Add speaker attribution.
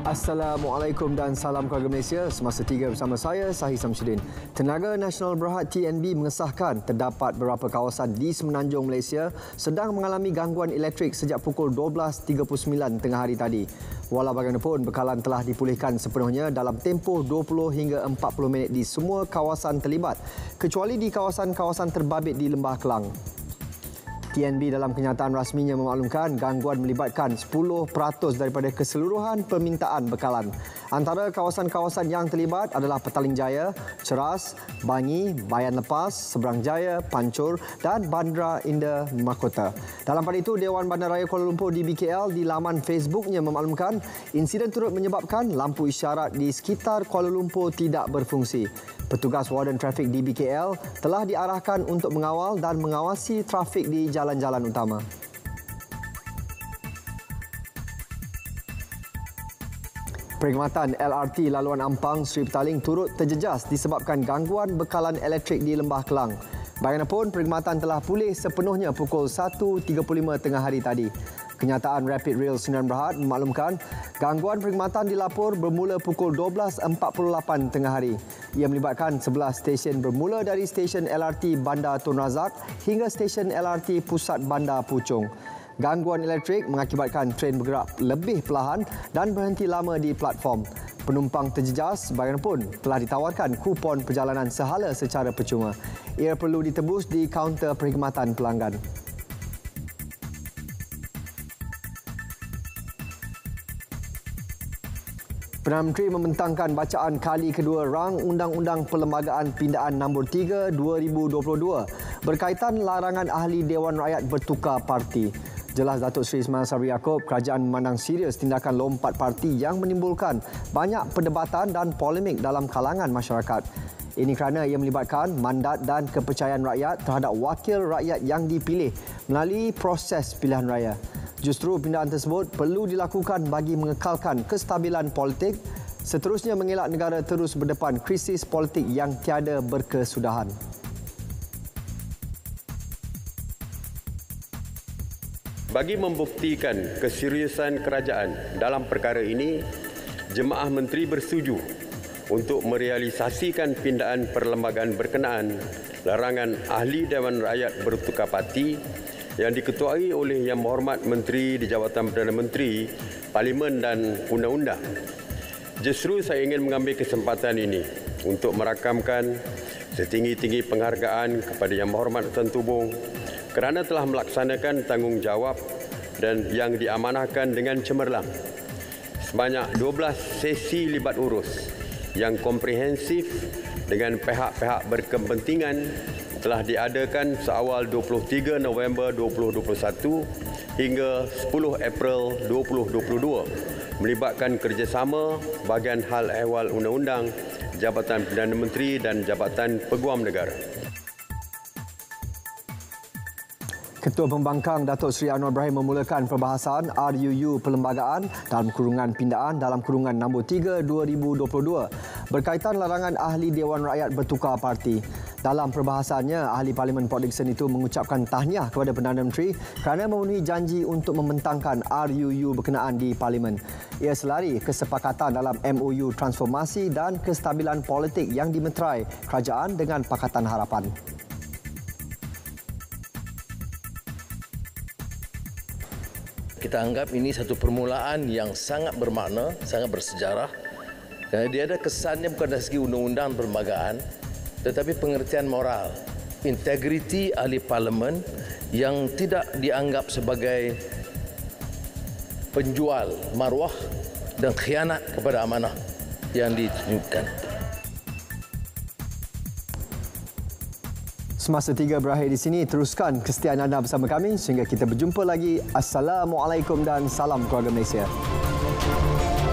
Speaker 1: Assalamualaikum dan salam keluarga Malaysia. Semasa 3 bersama saya, Sahih Samsudin. Tenaga Nasional Berhad TNB mengesahkan terdapat beberapa kawasan di Semenanjung Malaysia sedang mengalami gangguan elektrik sejak pukul 12.39 tengah hari tadi. Walau bagaimanapun, bekalan telah dipulihkan sepenuhnya dalam tempoh 20 hingga 40 minit di semua kawasan terlibat, kecuali di kawasan-kawasan terbabit di Lembah Kelang. TNB dalam kenyataan rasminya memaklumkan gangguan melibatkan 10% daripada keseluruhan permintaan bekalan. Antara kawasan-kawasan yang terlibat adalah Petaling Jaya, Ceras, Bangi, Bayan Lepas, Seberang Jaya, Pancur dan Bandar Indah Mahkota. Dalam pada itu, Dewan Bandaraya Kuala Lumpur DBKL di laman Facebooknya memaklumkan insiden turut menyebabkan lampu isyarat di sekitar Kuala Lumpur tidak berfungsi. Petugas Warden Trafik DBKL telah diarahkan untuk mengawal dan mengawasi trafik di jalan-jalan utama. Perkhidmatan LRT laluan Ampang Seri Petaling turut terjejas disebabkan gangguan bekalan elektrik di Lembah Kelang. Bagaimanapun, perkhidmatan telah pulih sepenuhnya pukul 1.35 tengah hari tadi. Kenyataan Rapid Rail Sdn Bhd memaklumkan gangguan perkhidmatan dilapor bermula pukul 12.48 tengah hari. Ia melibatkan 11 stesen bermula dari stesen LRT Bandar Tun Razak hingga stesen LRT Pusat Bandar Puchong. Gangguan elektrik mengakibatkan tren bergerak lebih perlahan dan berhenti lama di platform. Penumpang terjejas, bagaimanapun telah ditawarkan kupon perjalanan sehala secara percuma. Ia perlu ditebus di kaunter perkhidmatan pelanggan. Perdana Menteri membentangkan bacaan kali kedua rang Undang-Undang Perlembagaan Pindaan Nombor 3 2022 berkaitan larangan ahli Dewan Rakyat bertukar parti. Jelas Datuk Seri Ismail Sabri Yaakob, kerajaan memandang serius tindakan lompat parti yang menimbulkan banyak perdebatan dan polemik dalam kalangan masyarakat. Ini kerana ia melibatkan mandat dan kepercayaan rakyat terhadap wakil rakyat yang dipilih melalui proses pilihan raya. Justru pindaan tersebut perlu dilakukan bagi mengekalkan kestabilan politik, seterusnya mengelak negara terus berdepan krisis politik yang tiada berkesudahan.
Speaker 2: Bagi membuktikan keseriusan kerajaan dalam perkara ini, Jemaah Menteri bersetuju untuk merealisasikan pindaan perlembagaan berkenaan larangan ahli Dewan Rakyat bertukar parti yang diketuai oleh Yang Berhormat Menteri di Jabatan Perdana Menteri, Parlimen dan Undang-Undang. Justru saya ingin mengambil kesempatan ini untuk merakamkan setinggi-tinggi penghargaan kepada Yang Berhormat Tuan Tubong kerana telah melaksanakan tanggungjawab dan yang diamanahkan dengan cemerlang. Sebanyak 12 sesi libat urus yang komprehensif dengan pihak-pihak berkepentingan telah diadakan seawal 23 November 2021 hingga 10 April 2022 melibatkan kerjasama bahagian hal ehwal undang-undang, Jabatan Perdana Menteri dan Jabatan Peguam Negara.
Speaker 1: Ketua Pembangkang Datuk Seri Anwar Ibrahim memulakan perbahasan RUU Perlembagaan dalam kurungan pindaan dalam kurungan nombor 3 2022 berkaitan larangan ahli Dewan Rakyat bertukar parti. Dalam perbahasannya, ahli Parlimen Port Dickson itu mengucapkan tahniah kepada Perdana Menteri kerana memenuhi janji untuk membentangkan RUU berkenaan di Parlimen. Ia selari kesepakatan dalam MOU Transformasi dan Kestabilan Politik yang dimeterai kerajaan dengan Pakatan Harapan.
Speaker 3: Kita anggap ini satu permulaan yang sangat bermakna, sangat bersejarah. Kerana dia ada kesannya bukan dari segi undang-undang perlembagaan, tetapi pengertian moral, integriti ahli parlimen yang tidak dianggap sebagai penjual maruah dan khianat kepada amanah yang ditunjukkan.
Speaker 1: Semasa 3 berakhir di sini, teruskan kesetiaan anda bersama kami sehingga kita berjumpa lagi. Assalamualaikum dan salam keluarga Malaysia.